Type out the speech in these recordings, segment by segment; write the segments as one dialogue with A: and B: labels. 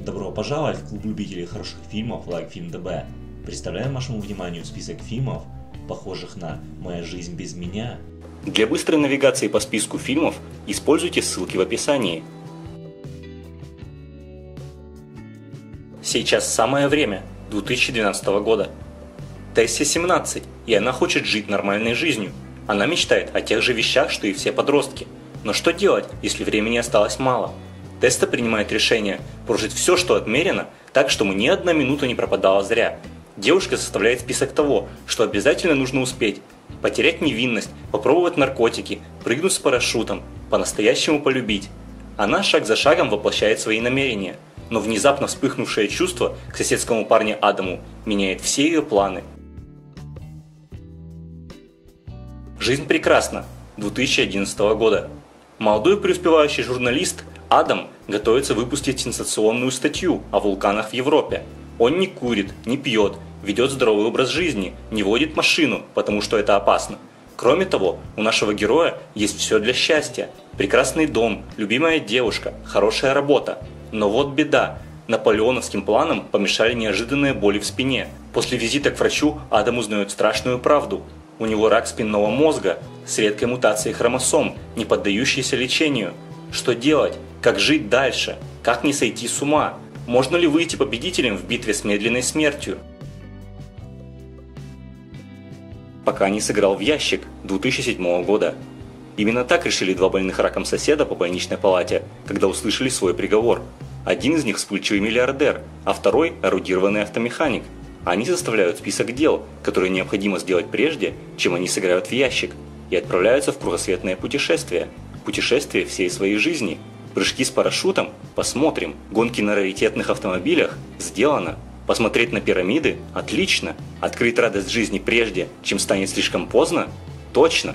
A: Добро пожаловать в клуб любителей хороших фильмов LikeFilm.db. Представляем вашему вниманию список фильмов, похожих на «Моя жизнь без меня».
B: Для быстрой навигации по списку фильмов используйте ссылки в описании. Сейчас самое время 2012 года. Тессе 17, и она хочет жить нормальной жизнью. Она мечтает о тех же вещах, что и все подростки. Но что делать, если времени осталось мало? Тесса принимает решение прожить все, что отмерено, так, чтобы ни одна минута не пропадала зря. Девушка составляет список того, что обязательно нужно успеть. Потерять невинность, попробовать наркотики, прыгнуть с парашютом, по-настоящему полюбить. Она шаг за шагом воплощает свои намерения. Но внезапно вспыхнувшее чувство к соседскому парню Адаму меняет все ее планы. Жизнь прекрасна 2011 года. Молодой преуспевающий журналист Адам готовится выпустить сенсационную статью о вулканах в Европе. Он не курит, не пьет, ведет здоровый образ жизни, не водит машину, потому что это опасно. Кроме того, у нашего героя есть все для счастья. Прекрасный дом, любимая девушка, хорошая работа. Но вот беда. Наполеоновским планам помешали неожиданные боли в спине. После визита к врачу Адам узнает страшную правду. У него рак спинного мозга с редкой мутацией хромосом, не поддающейся лечению. Что делать? Как жить дальше? Как не сойти с ума? Можно ли выйти победителем в битве с медленной смертью? Пока не сыграл в ящик 2007 года. Именно так решили два больных раком соседа по больничной палате, когда услышали свой приговор. Один из них вспыльчивый миллиардер, а второй – эрудированный автомеханик. Они составляют список дел, которые необходимо сделать прежде, чем они сыграют в ящик, и отправляются в кругосветное путешествие. Путешествие всей своей жизни. Прыжки с парашютом – посмотрим. Гонки на раритетных автомобилях – сделано. Посмотреть на пирамиды – отлично. Открыть радость жизни прежде, чем станет слишком поздно – точно.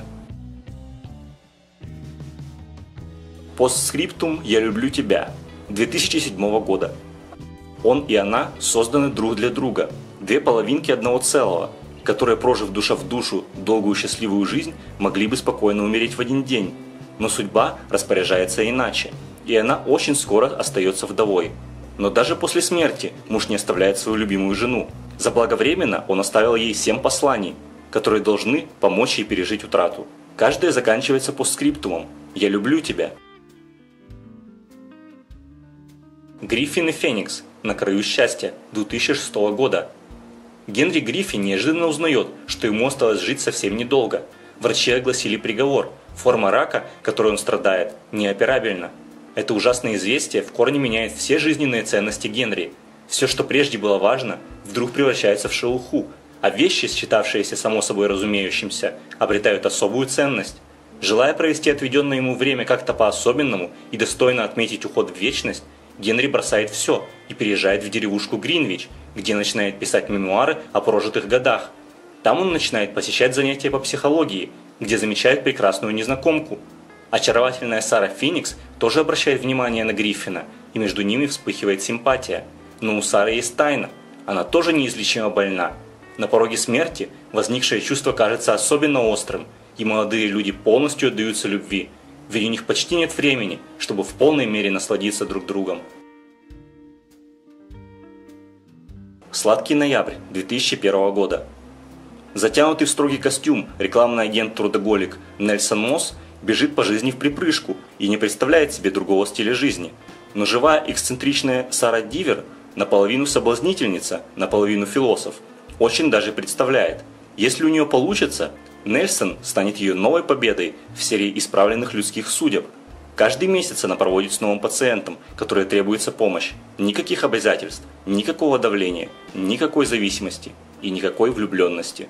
B: Постскриптум «Я люблю тебя» 2007 года. Он и она созданы друг для друга. Две половинки одного целого, которые, прожив душа в душу долгую счастливую жизнь, могли бы спокойно умереть в один день. Но судьба распоряжается иначе, и она очень скоро остается вдовой. Но даже после смерти муж не оставляет свою любимую жену. Заблаговременно он оставил ей 7 посланий, которые должны помочь ей пережить утрату. Каждое заканчивается постскриптумом «Я люблю тебя». Гриффин и Феникс на краю счастья 2006 года. Генри Гриффин неожиданно узнает, что ему осталось жить совсем недолго. Врачи огласили приговор. Форма рака, которой он страдает, неоперабельна. Это ужасное известие в корне меняет все жизненные ценности Генри. Все, что прежде было важно, вдруг превращается в шелуху, а вещи, считавшиеся само собой разумеющимся, обретают особую ценность. Желая провести отведенное ему время как-то по-особенному и достойно отметить уход в вечность, Генри бросает все и переезжает в деревушку Гринвич, где начинает писать мемуары о прожитых годах. Там он начинает посещать занятия по психологии, где замечает прекрасную незнакомку. Очаровательная Сара Феникс тоже обращает внимание на Гриффина, и между ними вспыхивает симпатия. Но у Сары есть тайна, она тоже неизлечимо больна. На пороге смерти возникшее чувство кажется особенно острым, и молодые люди полностью отдаются любви, ведь у них почти нет времени, чтобы в полной мере насладиться друг другом. Сладкий ноябрь 2001 года. Затянутый в строгий костюм рекламный агент-трудоголик Нельсон Мосс бежит по жизни вприпрыжку и не представляет себе другого стиля жизни. Но живая эксцентричная Сара Дивер, наполовину соблазнительница, наполовину философ, очень даже представляет. Если у нее получится, Нельсон станет ее новой победой в серии исправленных людских судеб. Каждый месяц она проводит с новым пациентом, который требуется помощь. Никаких обязательств, никакого давления, никакой зависимости и никакой влюбленности.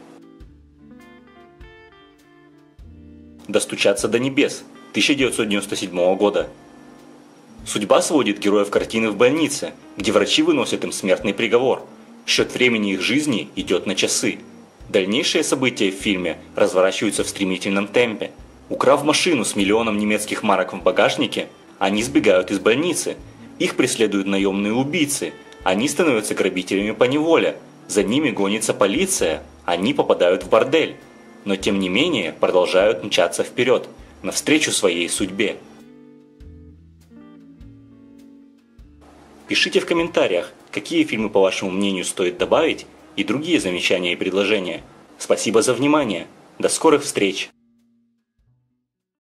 B: Достучаться до небес 1997 года. Судьба сводит героев картины в больнице, где врачи выносят им смертный приговор. Счет времени их жизни идет на часы. Дальнейшие события в фильме разворачиваются в стремительном темпе. Украв машину с миллионом немецких марок в багажнике, они сбегают из больницы. Их преследуют наемные убийцы. Они становятся грабителями по неволе. За ними гонится полиция. Они попадают в бордель. Но тем не менее продолжают мчаться вперед, навстречу своей судьбе. Пишите в комментариях, какие фильмы, по вашему мнению, стоит добавить, и другие замечания и предложения. Спасибо за внимание. До скорых встреч!